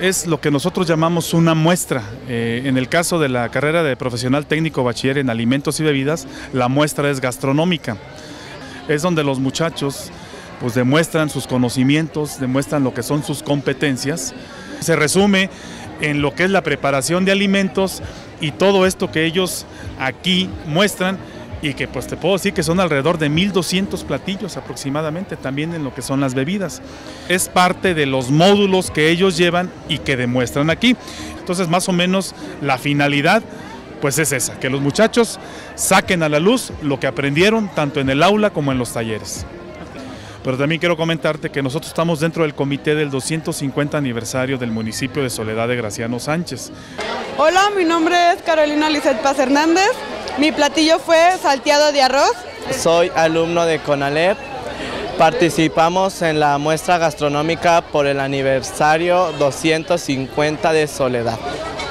es lo que nosotros llamamos una muestra. En el caso de la carrera de profesional técnico bachiller en alimentos y bebidas, la muestra es gastronómica. Es donde los muchachos pues demuestran sus conocimientos, demuestran lo que son sus competencias. Se resume en lo que es la preparación de alimentos y todo esto que ellos aquí muestran, y que pues te puedo decir que son alrededor de 1200 platillos aproximadamente, también en lo que son las bebidas. Es parte de los módulos que ellos llevan y que demuestran aquí. Entonces, más o menos la finalidad pues es esa, que los muchachos saquen a la luz lo que aprendieron tanto en el aula como en los talleres. Pero también quiero comentarte que nosotros estamos dentro del comité del 250 aniversario del municipio de Soledad de Graciano Sánchez. Hola, mi nombre es Carolina Lizeth Paz Hernández. Mi platillo fue salteado de arroz. Soy alumno de CONALEP. Participamos en la muestra gastronómica por el aniversario 250 de Soledad.